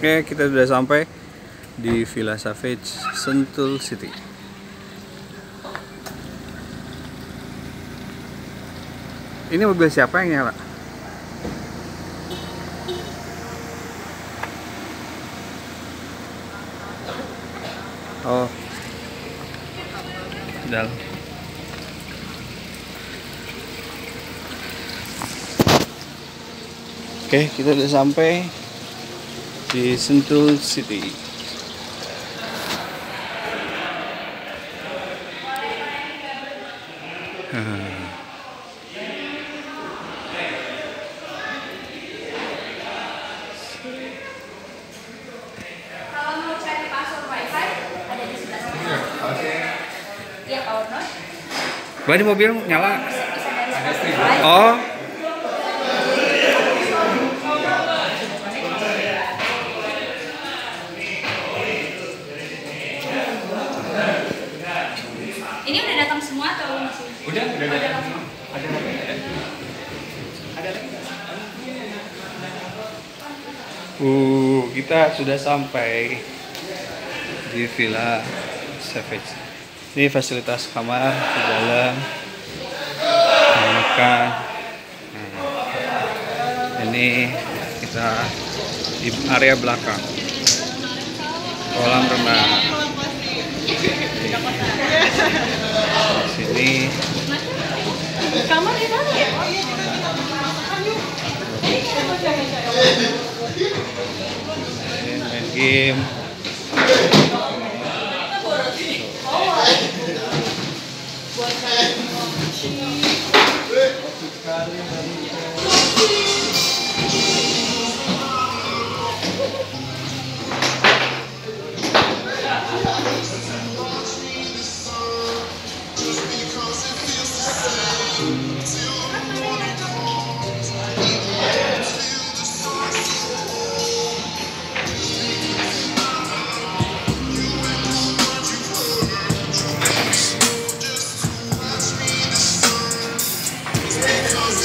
Oke, kita sudah sampai di Villa Savage Sentul City. Ini mobil siapa yang nyala? Oh, dalam. Oke, kita udah sampai di Sentul City. Kalau mau cari password wifi ada di sebelah sana. Iya, power node. Ini mobil nyala. Bisa dari Spotify. Oh, Ini udah datang semua atau masih? Udah datang. kita sudah sampai di Villa Savage. Ini fasilitas kamar di dalam, makan. Ini kita di area belakang, kolam renang. Di sini Kamar di mana ya? main game.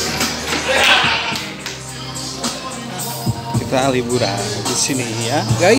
Kita liburan di sini ya, guys.